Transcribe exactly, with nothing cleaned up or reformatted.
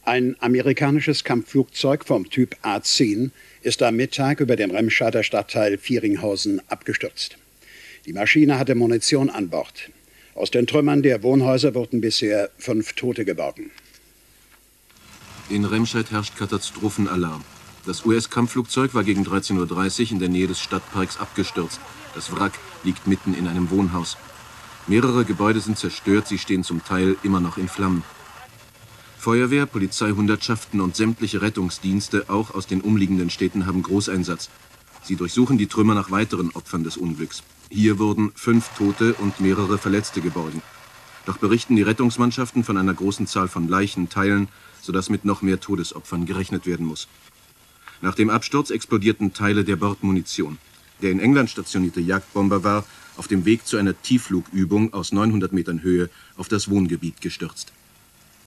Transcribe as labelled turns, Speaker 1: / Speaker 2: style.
Speaker 1: Ein amerikanisches Kampfflugzeug vom Typ A zehn ist am Mittag über den Remscheider Stadtteil Vieringhausen abgestürzt. Die Maschine hatte Munition an Bord. Aus den Trümmern der Wohnhäuser wurden bisher fünf Tote geborgen.
Speaker 2: In Remscheid herrscht Katastrophenalarm. Das U S-Kampfflugzeug war gegen dreizehn Uhr dreißig in der Nähe des Stadtparks abgestürzt. Das Wrack liegt mitten in einem Wohnhaus. Mehrere Gebäude sind zerstört, sie stehen zum Teil immer noch in Flammen. Feuerwehr, Polizeihundertschaften und sämtliche Rettungsdienste, auch aus den umliegenden Städten, haben Großeinsatz. Sie durchsuchen die Trümmer nach weiteren Opfern des Unglücks. Hier wurden fünf Tote und mehrere Verletzte geborgen. Doch berichten die Rettungsmannschaften von einer großen Zahl von Leichenteilen, sodass mit noch mehr Todesopfern gerechnet werden muss. Nach dem Absturz explodierten Teile der Bordmunition. Der in England stationierte Jagdbomber war auf dem Weg zu einer Tiefflugübung aus neunhundert Metern Höhe auf das Wohngebiet gestürzt.